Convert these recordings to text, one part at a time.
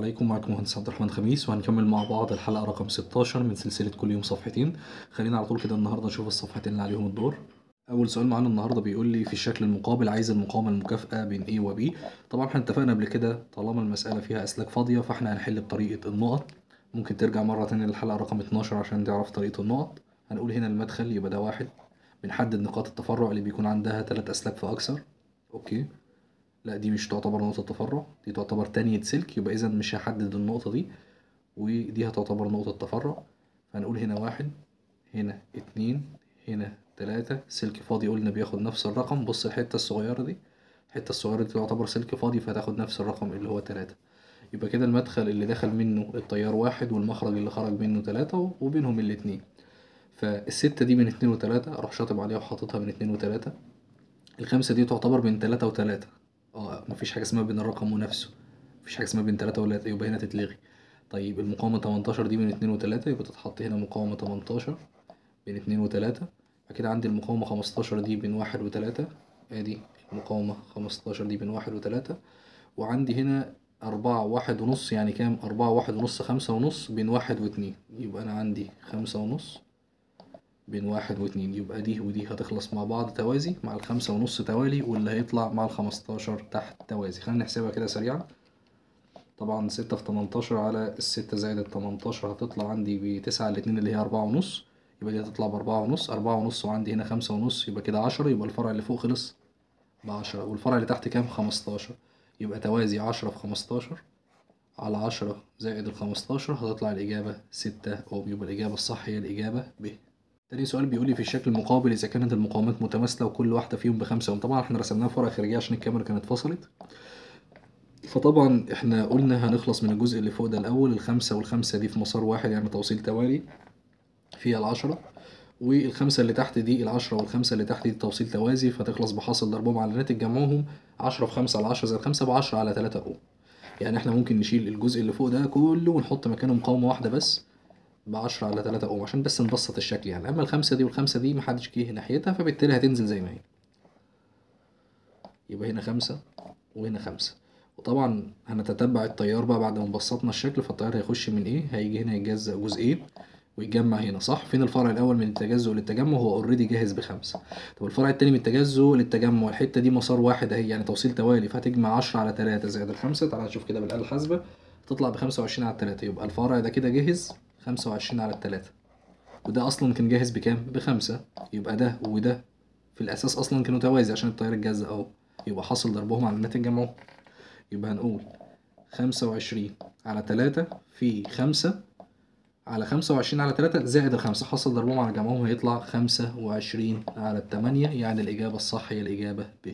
عليكم. معكم مهندس عبد الرحمن خميس، وهنكمل مع بعض الحلقة رقم 16 من سلسلة كل يوم صفحتين. خلينا على طول كده النهاردة نشوف الصفحتين اللي عليهم الدور. أول سؤال معانا النهاردة بيقول لي في الشكل المقابل عايز المقاومة المكافئة بين A و B. طبعا احنا اتفقنا قبل كده طالما المسألة فيها أسلاك فاضية فاحنا هنحل بطريقة النقط. ممكن ترجع مرة تانية للحلقة رقم 12 عشان تعرف طريقة النقط. هنقول هنا المدخل يبقى ده واحد، بنحدد نقاط التفرع اللي بيكون عندها 3 أسلاك فأكثر. أوكي، لا دي مش تعتبر نقطة تفرع، دي تعتبر تانية سلك، يبقى إذا مش هحدد النقطة دي، ودي هتعتبر نقطة تفرع. فهنقول هنا واحد، هنا اتنين، هنا تلاتة. سلك فاضي قلنا بياخد نفس الرقم. بص الحتة الصغيرة دي، الحتة الصغيرة دي تعتبر سلك فاضي فهتاخد نفس الرقم اللي هو تلاتة. يبقى كده المدخل اللي دخل منه التيار واحد والمخرج اللي خرج منه تلاتة وبينهم الاتنين. فالستة دي من اتنين وتلاتة، أروح شاطب عليها وحاططها من اتنين وتلاتة. الخمسة دي تعتبر بين تلاتة وتلاتة. مفيش حاجة اسمها بين الرقم ونفسه، مفيش حاجة اسمها بين تلاتة وتلاتة، يبقى هنا تتلغي. طيب المقاومة 18 دي من اتنين وتلاتة، يبقى تتحط هنا مقاومة 18 بين اتنين وتلاتة. بعد كده عندي المقاومة 15 دي بين واحد وتلاتة، ادي المقاومة 15 دي بين واحد وتلاتة. وعندي هنا أربعة واحد ونص، يعني كام؟ أربعة واحد ونص خمسة ونص بين واحد واتنين، يبقى أنا عندي خمسة ونص بين واحد واتنين. يبقى دي ودي هتخلص مع بعض توازي مع الخمسة ونص توالي، واللي هيطلع مع الخمستاشر تحت توازي. خلينا نحسبها كده سريعا. طبعا ستة في 18 على الستة زائد التمنتاشر هتطلع عندي بتسعة الاتنين اللي هي أربعة ونص، يبقى دي هتطلع بأربعة ونص. أربعة ونص وعندي هنا خمسة ونص، يبقى كده عشرة. يبقى الفرع اللي فوق خلص بعشرة، والفرع اللي تحت كام؟ 15. يبقى توازي عشرة في 15 على عشرة زائد الخمستاشر هتطلع الإجابة 6 أوم. يبقى الإجابة الصح هي الإجابة ب. تاني سؤال بيقول لي في الشكل المقابل إذا كانت المقاومات متماثلة وكل واحدة فيهم ب5 أوم. طبعا احنا رسمناها في ورقة خارجية عشان الكاميرا كانت فصلت، فطبعا احنا قلنا هنخلص من الجزء اللي فوق ده الأول. الخمسة والخمسة دي في مسار واحد يعني توصيل توالي فيها العشرة، والخمسة اللي تحت دي العشرة والخمسة اللي تحت دي توصيل توازي، فتخلص بحاصل ضربهم على ناتج جمعهم. عشرة في خمسة على عشرة زائد خمسة بعشرة على تلاتة أوم. يعني احنا ممكن نشيل الجزء اللي فوق ده كله ونحط مكانه مقاومة واحدة بس بعشرة على تلاتة أوم عشان بس نبسط الشكل يعني. أما الخمسة دي والخمسة دي محدش جه ناحيتها، فبالتالي هتنزل زي ما هي. يبقى هنا خمسة وهنا خمسة. وطبعا هنتتبع التيار بقى بعد ما بسطنا الشكل. فالتيار هيخش من ايه؟ هيجي هنا يتجزأ جزئين ويتجمع هنا، صح؟ فين الفرع الأول من التجزؤ للتجمع؟ هو اوريدي جاهز ب5. طب الفرع التاني من التجزؤ للتجمع، الحتة دي مسار واحد اهي يعني توصيل توالي، فهتجمع 10 على 3 زائد الخمسة. تعالى نشوف كده بالآلة الحاسبة، تطلع ب25 على 3. يبقى الفرع ده كده جاهز 25 على 3، وده أصلا كان جاهز بكام؟ ب5. يبقى ده وده في الأساس أصلا كانوا توازي عشان التيار اتجزأ أهو، يبقى حاصل ضربهم على الناتج جمعهم. يبقى هنقول 25 على 3 في 5 على 25 على 3 زائد الخمسة، حصل ضربهم على جمعهم هيطلع 25 على 8. يعني الإجابة الصح هي الإجابة ب.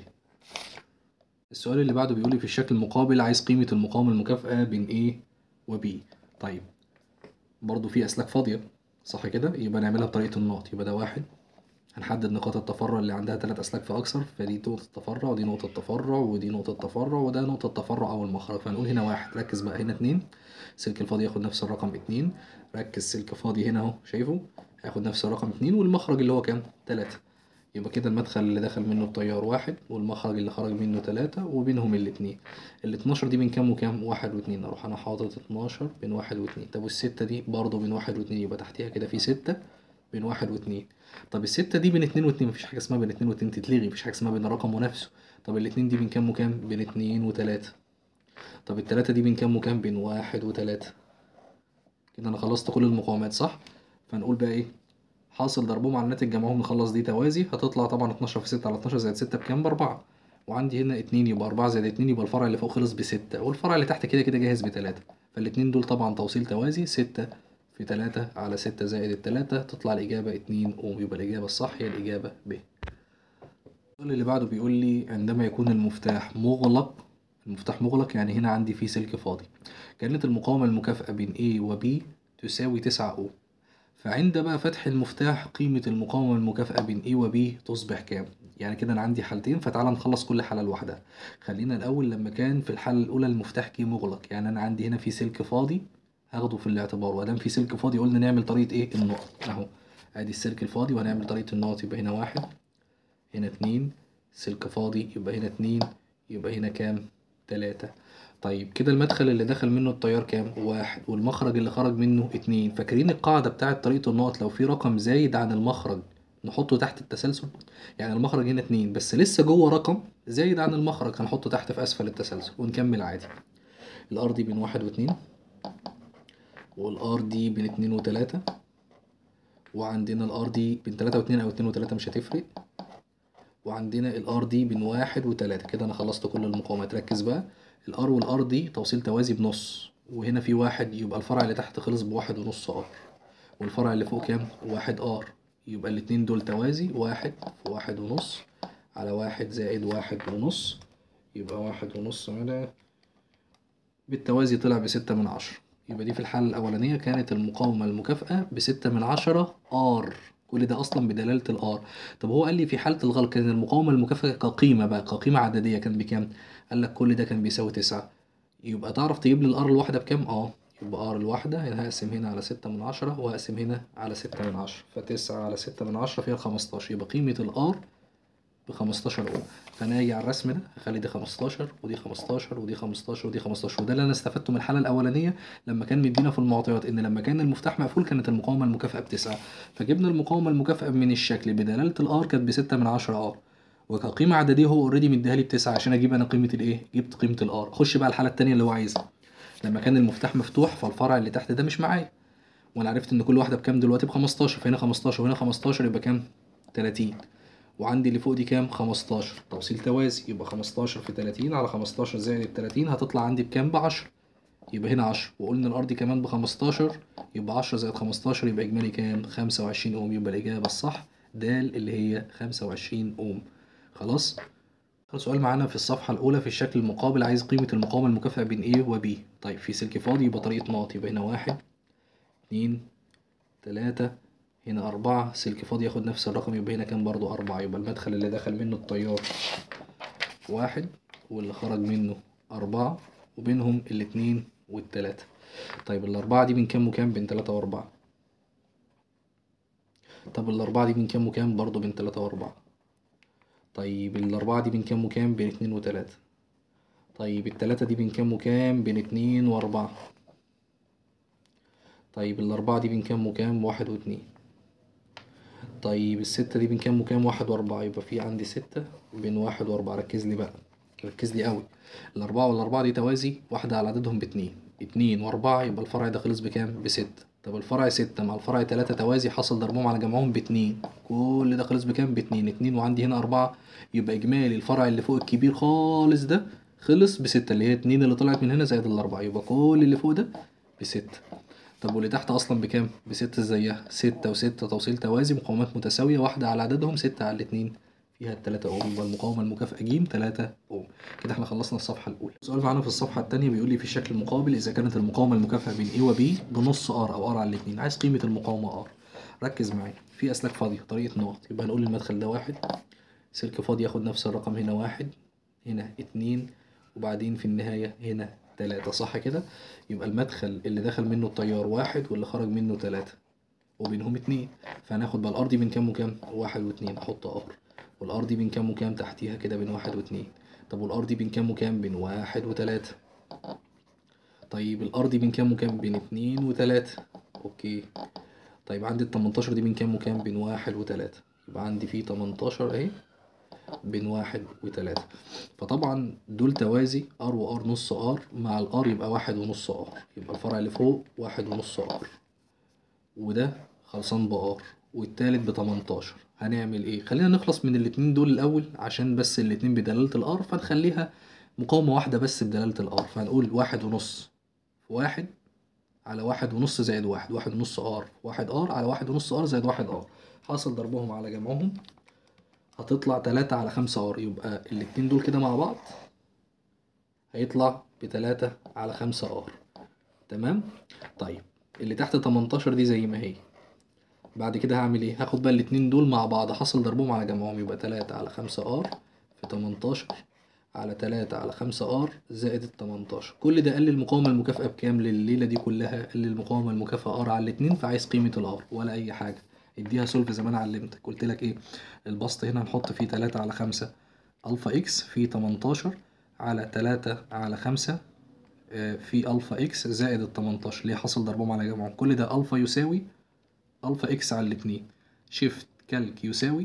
السؤال اللي بعده بيقولي في الشكل المقابل عايز قيمة المقاومة المكافئة بين A و B. طيب برضو في أسلاك فاضية صح كده، يبقى نعملها بطريقة النقط. يبقى ده واحد، هنحدد نقاط التفرع اللي عندها 3 أسلاك فأكثر، فدي نقطة تفرع ودي نقطة تفرع ودي نقطة تفرع وده نقطة تفرع أو المخرج. فهنقول هنا واحد، ركز بقى هنا اتنين، السلك الفاضي ياخد نفس الرقم اتنين. ركز سلك فاضي هنا اهو، شايفه؟ هياخد نفس الرقم اتنين، والمخرج اللي هو كام؟ تلاتة. يبقى كده المدخل اللي دخل منه التيار واحد والمخرج اللي خرج منه تلاتة وبينهم الاتنين. الاتناشر دي بين كام وكام؟ واحد واتنين. اروح انا حاطط 12 بين واحد واتنين. طب والستة دي برضه بين واحد واتنين، يبقى تحتيها كده في ستة بين واحد واتنين. طب الستة دي بين اتنين واتنين، مفيش حاجة اسمها بين اتنين واتنين تتلغي، مفيش حاجة اسمها بين الرقم ونفسه. طب الاتنين دي بين كام وكام؟ بين اتنين وتلاتة. طب التلاتة دي بين كام وكام؟ بين واحد وتلاتة. كده انا خلصت كل المقاومات صح. فنقول بقى ايه؟ حاصل ضربهم على الناتج جمعهم نخلص دي توازي، هتطلع طبعا 12 في 6 على 12 زائد 6 بكام؟ بأربعة. وعندي هنا اتنين، يبقى 4 زائد اتنين يبقى الفرع اللي فوق خلص بستة، والفرع اللي تحت كده كده جاهز بتلاتة. فالاتنين دول طبعا توصيل توازي، 6 في 3 على 6 زائد التلاتة تطلع الإجابة 2 أوم. يبقى الإجابة الصح هي الإجابة ب. السؤال اللي بعده بيقول لي عندما يكون المفتاح مغلق، المفتاح مغلق يعني هنا عندي فيه سلك فاضي، كانت المقاومة المكافئة بين A و B تساوي 9 أوم. فعند بقى فتح المفتاح قيمة المقاومة المكافئة بين A و B تصبح كام؟ يعني كده أنا عندي حالتين، فتعالى نخلص كل حالة لوحدها. خلينا الأول لما كان في الحالة الأولى المفتاح كي مغلق، يعني أنا عندي هنا في سلك فاضي هاخده في الاعتبار، وادام في سلك فاضي قلنا نعمل طريقة إيه؟ النقط أهو. أدي السلك الفاضي وهنعمل طريقة النقط. يبقى هنا واحد، هنا اتنين، سلك فاضي يبقى هنا اتنين، يبقى هنا كام؟ تلاتة. طيب كده المدخل اللي دخل منه التيار كام؟ 1، والمخرج اللي خرج منه 2. فاكرين القاعدة بتاعة طريقة النقط؟ لو في رقم زايد عن المخرج نحطه تحت التسلسل. يعني المخرج هنا 2 بس لسه جوه رقم زايد عن المخرج، هنحطه تحت في أسفل التسلسل ونكمل عادي. الار دي بين 1 و2، والار دي بين 2 و3، وعندنا الار دي بين 3 و2 أو 2 و3 مش هتفرق، وعندنا الار دي بين 1 و3. كده أنا خلصت كل المقاومات. ركز بقى، الار والار دي توصيل توازي بنص، وهنا في 1 يبقى الفرع اللي تحت خلص ب1.5 ار، والفرع اللي فوق كام؟ 1 ار. يبقى الاتنين دول توازي، 1 في 1.5 على 1 زائد 1.5، يبقى 1.5 على بالتوازي طلع ب6/10. يبقى دي في الحالة الأولانية كانت المقاومة المكافئة ب6/10 ار. كل ده أصلا بدلالة الار. طب هو قال لي في حالة الغلق كان المقاومة المكافئة كقيمة بقى، كقيمة عددية كان بكام؟ قال لك كل ده كان بيساوي 9. يبقى تعرف تجيب لي الار الواحدة بكام؟ يبقى ار الواحدة هنا هقسم هنا على 6/10 وهقسم هنا على 6/10، ف9 على 6/10 فيها 15. يبقى قيمة الار ب15 اوم. فانا هاجي على الرسم ده هخلي دي 15 ودي 15 ودي 15 ودي 15، وده اللي انا استفدته من الحاله الاولانيه لما كان مدينا في المعطيات ان لما كان المفتاح مقفول كانت المقاومه المكافئه ب9. فجبنا المقاومه المكافئه من الشكل بدلاله الار كانت ب6/10 ار، وكقيمه عدديه هو اوريدي مديها لي ب9 عشان اجيب انا قيمه الايه، جبت قيمه الار. خش بقى الحاله الثانيه اللي هو عايزها. لما كان المفتاح مفتوح فالفرع اللي تحت ده مش معايا، وانا عرفت ان كل واحده بكام دلوقتي ب15، فهنا 15 وهنا 15 يبقى كام؟ 30. وعندي اللي فوق دي كام؟ 15 توصيل توازي، يبقى 15 في 30 على 15 زائد ال 30 هتطلع عندي بكام؟ ب10. يبقى هنا 10، وقلنا الأرض كمان ب15، يبقى 10 زائد 15 يبقى إجمالي كام؟ 25 أوم. يبقى الإجابة الصح د اللي هي 25 أوم. خلاص؟ آخر سؤال معانا في الصفحة الأولى في الشكل المقابل، عايز قيمة المقاومة المكافئة بين A و B. طيب في سلك فاضي يبقى طريقة نقط، يبقى هنا 1 2 3 هنا 4. سلك فاضي ياخد نفس الرقم يبقى هنا كام؟ برضو 4. يبقى المدخل اللي دخل منه التيار 1 واللي خرج منه 4، وبينهم الاتنين والتلاتة. طيب الأربعة دي بين كام وكام؟ بين 3 و4. طب الأربعة دي بين كام وكام؟ برضو بين 3 و4. طيب الأربعة دي بين كام وكام؟ بين 2 و3. طيب التلاتة دي بين كام وكام؟ بين 2 و4. طيب الأربعة دي بين كام وكام؟ 1 و2. طيب الستة دي بين كام وكام؟ 1 و4. يبقى في عندي 6 بين 1 و4. ركز لي بقى، ركز لي قوي. الأربعة والأربعة دي توازي، واحدة على عددهم ب2، 2 و4 يبقى الفرع ده خلص بكام؟ ب6. طب الفرع 6 مع الفرع 3 توازي، حصل ضربهم على جمعهم ب2، كل ده خلص بكام؟ ب2. 2 وعندي هنا 4، يبقى إجمالي الفرع اللي فوق الكبير خالص ده خلص ب6، اللي هي 2 اللي طلعت من هنا زائد ال4، يبقى كل اللي فوق ده ب6. طب واللي تحت اصلا بكام؟ ب6 زيها، 6 و6 توصيل توازي، مقاومات متساوية، واحدة على عددهم، 6 على الاتنين فيها ال3 اوم. يبقى المقاومة المكافئة ج 3 اوم. كده احنا خلصنا الصفحة الأولى. سؤال معانا في الصفحة التانية بيقول لي في الشكل المقابل إذا كانت المقاومة المكافئة بين A و B بنص ار أو ار على الاتنين، عايز قيمة المقاومة ار. ركز معايا، في أسلاك فاضية طريقة نقط، يبقى هنقول المدخل ده 1، سلك فاضي ياخد نفس الرقم، هنا 1 هنا 2 وبعدين في النهاية هنا 3، صح كده؟ يبقى المدخل اللي دخل منه التيار 1 واللي خرج منه 3 وبينهم 2. فهناخد بقى الار دي بين كام وكام؟ 1 و2، احط ار. والار دي بين كام وكام؟ تحتيها كده بين 1 و2. طب والار دي بين كام وكام؟ بين 1 و3. طيب الار دي بين كام وكام؟ بين 2 و3. اوكي. طيب عندي ال18 دي بين كام وكام؟ بين 1 و3. يبقى عندي فيه 18 اهي بين 1 و3. فطبعا دول توازي، ار وار نص ار مع الار يبقى 1.5 ار، يبقى الفرع اللي فوق 1.5 ار، وده خلصان بار، والتالت ب18. هنعمل ايه؟ خلينا نخلص من الاتنين دول الاول عشان بس الاتنين بدلالة الار، فنخليها مقاومة واحدة بس بدلالة الار. فهنقول 1.5 في 1 على 1.5 زائد 1.5 ار، 1 ار على 1.5 ار زائد 1 ار، حاصل ضربهم على جمعهم هتطلع 3 على 5 ار. يبقى الاتنين دول كده مع بعض هيطلع ب3 على 5 ار. تمام. طيب اللي تحت 18 دي زي ما هي. بعد كده هعمل ايه؟ هاخد بقى الاتنين دول مع بعض حاصل ضربهم على جمعهم، يبقى 3 على 5 ار في 18 على 3 على 5 ار زائد ال18. كل ده قال لي المقاومة المكافئة بكام لليلة دي كلها؟ قال لي المقاومة المكافئة ار على الاتنين، فعايز قيمة الار ولا أي حاجة. اديها سولف زي ما أنا علمتك، قلت لك ايه؟ البسط هنا نحط فيه 3 على 5 ألفا إكس في 18 على 3 على 5 في ألفا إكس زائد ال18 ليه حاصل ضربهم على جمعهم، كل ده ألفا يساوي ألفا إكس على الاتنين. شيفت كالك يساوي،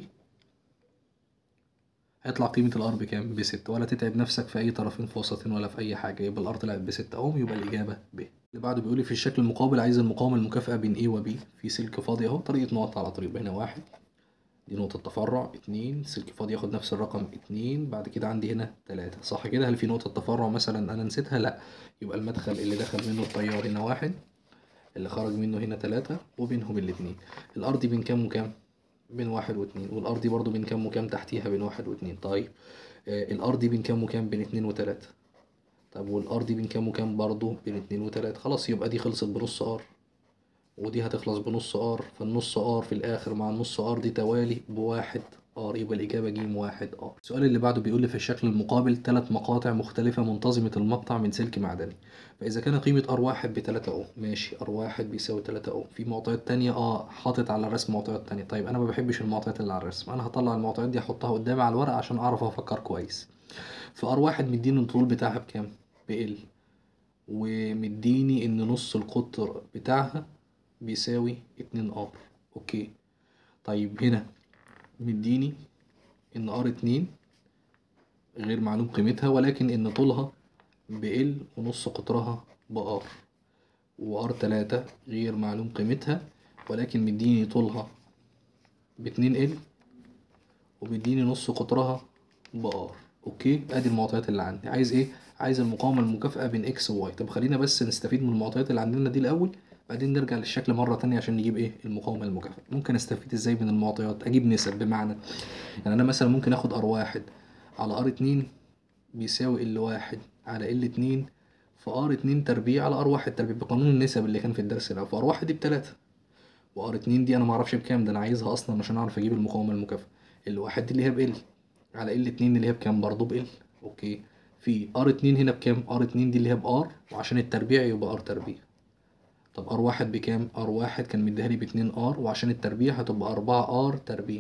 هيطلع قيمة الار بكام؟ ب6، ولا تتعب نفسك في أي طرفين في وسطين ولا في أي حاجة، يبقى الار طلعت ب6 أهو، يبقى الإجابة ب. اللي بعده بيقولي في الشكل المقابل عايز المقاومة المكافئة بين A و B في سلك فاضي أهو، طريقة نقط على طريق، هنا 1 دي نقطة تفرع، 2 سلك فاضي ياخد نفس الرقم 2، بعد كده عندي هنا 3 صح كده؟ هل في نقطة تفرع مثلا أنا نسيتها؟ لأ، يبقى المدخل اللي دخل منه التيار هنا 1، اللي خرج منه هنا 3، وبينهم الاتنين. الأر دي بين كام وكام؟ بين 1 و2، والأر دي برضه بين كام وكام تحتيها؟ بين 1 و2. طيب الار دي بين كام وكام؟ بين 2 و3. طب والار دي بين كام وكام؟ برضه بين 2 و3. خلاص يبقى دي خلصت بنص ار، ودي هتخلص بنص ار، فالنص ار في الاخر مع النص ار دي توالي ب1 ار، يبقى الاجابه ج 1 ار. السؤال اللي بعده بيقول لي في الشكل المقابل 3 مقاطع مختلفه منتظمه المقطع من سلك معدني، فاذا كان قيمه ار1 ب3 اوم، ماشي ار1 بيساوي 3 اوم، في معطيات تانية حاطط على الرسم معطيات تانية. طيب انا ما بحبش المعطيات اللي على الرسم، انا هطلع المعطيات دي احطها قدامي على الورق عشان اعرف افكر كويس. فار1 مديني الطول بتاعها بكام؟ بال، ومديني ان نص القطر بتاعها بيساوي 2 ار. اوكي. طيب هنا مديني ان ار2 غير معلوم قيمتها، ولكن ان طولها بال ونص قطرها بار، وار3 غير معلوم قيمتها، ولكن مديني طولها ب2 ال، ومديني نص قطرها بار. اوكي، ادي المعطيات اللي عندي. عايز ايه؟ عايز المقاومه المكافئه بين اكس وواي. طب خلينا بس نستفيد من المعطيات اللي عندنا دي الاول، بعدين نرجع للشكل مره تانية عشان نجيب ايه المقاومه المكافئه. ممكن استفيد ازاي من المعطيات؟ اجيب نسب، بمعنى يعني انا مثلا ممكن اخد ار1 على ار2 بيساوي ال1 على ال2 في ار2 تربيع على ار1 تربيع، بقانون النسب اللي كان في الدرس الاول. فار1 دي ب3، وار2 دي انا معرفش بكام، ده انا عايزها اصلا عشان اعرف اجيب المقاومه المكافئه. ال1 دي اللي هي بال، على ال2 اللي هي بكام؟ برضه بال. اوكي. في ار2 هنا بكام؟ ار2 دي اللي هي بار، وعشان التربيع يبقى ار تربيع. طب ار1 بكام؟ ار1 كان مديها لي ب2 ار، وعشان التربيع هتبقى 4 ار تربيع،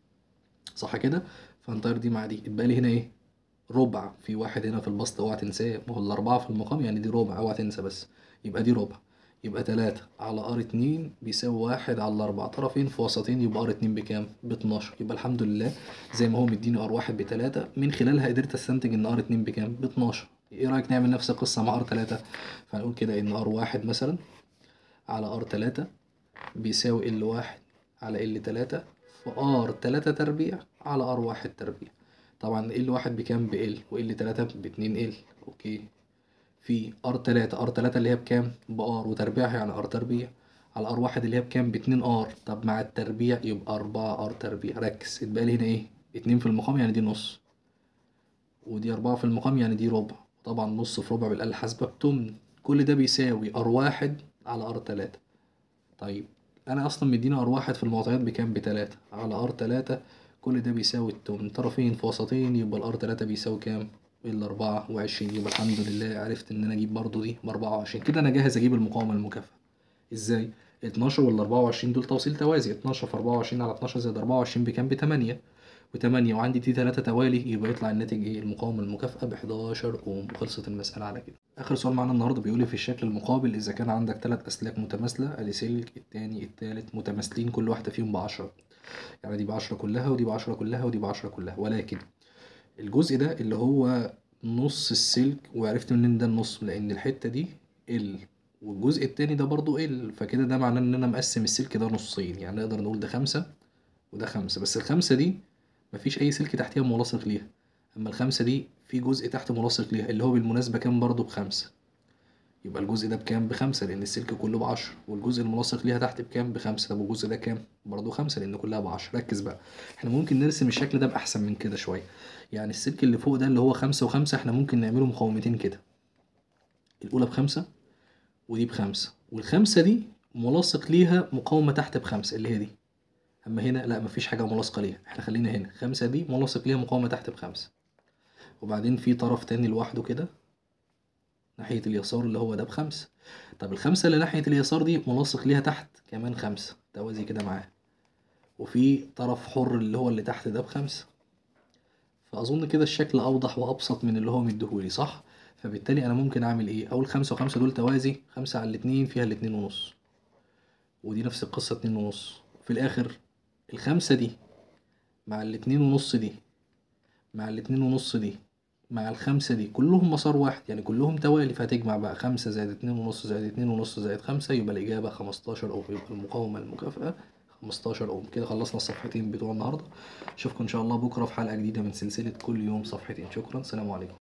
صح كده؟ فهنطير دي مع دي، اتبقى لي هنا ايه؟ ربع. في واحد هنا في البسط اوعى تنساه، ما هو الأربعة في المقام يعني دي ربع، اوعى تنسى بس. يبقى دي ربع، يبقى 3 على ار2 بيساوي 1 على 4، طرفين في وسطين، يبقى ار2 بكام؟ ب12. يبقى الحمد لله زي ما هو مديني ار1 ب3، من خلالها قدرت استنتج ان ار2 بكام؟ ب12. ايه رأيك نعمل نفس القصة مع ار3؟ فهنقول كده ان ار1 مثلا على ار3 بيساوي ال1 على ال3 في ار3 تربيع على ار1 تربيع. طبعا ال1 بكام؟ بال، وال3 ب2 ال. اوكي. في ار3 اللي هي بكام؟ بار وتربيعها يعني ار تربيع، على ار1 اللي هي بكام؟ ب2 ار، طب مع التربيع يبقى 4 ار تربيع. ركز، اتبقى لي هنا ايه؟ 2 في المقام يعني دي نص، ودي 4 في المقام يعني دي ربع، طبعا نص في ربع بالآلة الحاسبة بتمن. كل ده بيساوي ار1 على ار3. طيب انا اصلا مديني ار1 في المعطيات بكام؟ ب3 على ار3، كل ده بيساوي التمن، طرفين في وسطين، يبقى الار3 بيساوي كام؟ ال24. يبقى الحمد لله عرفت ان انا اجيب برضو دي ب24. كده انا جاهز اجيب المقاومة المكافئة. ازاي؟ 12 وال 24 دول توصيل توازي، 12 في 24 على 12 زائد 24 بكام؟ ب8، و8 وعندي دي 3 توالي، يبقى يطلع الناتج ايه؟ المقاومة المكافئة ب 11 اوم. وخلصت المسألة على كده. آخر سؤال معانا النهاردة بيقولي في الشكل المقابل إذا كان عندك 3 أسلاك متماثلة، أدي سلك التاني التالت متماثلين كل واحدة فيهم ب10، يعني دي ب10 كلها ودي ب10 كلها ودي ب10 كلها، ولكن الجزء ده اللي هو نص السلك، وعرفت منين ده النص؟ لأن الحتة دي ال، والجزء التاني ده برضو ال، فكده ده معناه إن أنا مقسم السلك ده نصين، يعني نقدر نقول ده 5 وده 5، بس ال5 دي مفيش أي سلك تحتيها ملاصق ليها، أما ال5 دي في جزء تحت ملاصق ليها اللي هو بالمناسبة كام برضو؟ ب5. يبقى الجزء ده بكام؟ ب5 لأن السلك كله ب10، والجزء الملاصق ليها تحت بكام؟ ب5. طب والجزء ده كام؟ برضه 5 لأن كلها ب10. ركز بقى، احنا ممكن نرسم الشكل ده بأحسن من كده شوية. يعني السلك اللي فوق ده اللي هو 5 و5، احنا ممكن نعمله مقاومتين كده، الأولى ب5 ودي ب5، والخمسة دي ملاصق ليها مقاومة تحت ب5 اللي هي دي. أما هنا لا، مفيش حاجة ملاصقة ليها، احنا خلينا هنا 5 دي ملاصق ليها مقاومة تحت ب5، وبعدين في طرف تاني لوحده كده ناحية اليسار اللي هو ده ب5. طب ال5 اللي ناحية اليسار دي ملاصق ليها تحت كمان 5 توازي كده معاه، وفي طرف حر اللي هو اللي تحت ده ب5. فأظن كده الشكل أوضح وأبسط من اللي هو مديهولي، صح؟ فبالتالي انا ممكن اعمل ايه؟ اقول 5 و5 دول توازي، 5 على 2 فيها ال2.5، ودي نفس القصة 2.5. في الاخر ال5 دي مع ال2.5 دي مع ال2.5 دي مع ال5 دي كلهم مسار واحد، يعني كلهم توالي، فهتجمع بقى 5 زائد 2.5 زائد 2.5 يبقى الإجابة 15 أوم، يبقى المقاومة المكافئة 15 أوم. كده خلصنا الصفحتين بتوع النهاردة. أشوفكم إن شاء الله بكرة في حلقة جديدة من سلسلة كل يوم صفحتين. شكرا، سلام عليكم.